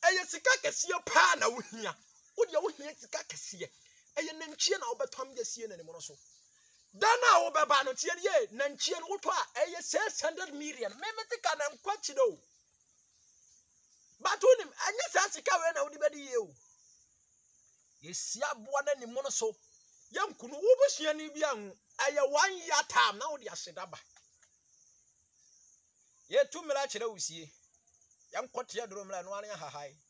eye sika kese pa na wo hia wo de wo hia sika kese eye nanchie na wo betom yasie na ne mo so dana wo beba no tie ye nanchie no wo to a eye 600 million me tika na nkwachi do batunim anya sa sika we na wo de bedi ye o yesia boa na ne mo so yankunu wo besua ni bia hu eye 1 year time na wo de asedaba ye tumira kire wusie yankote adoro mra no ane hahai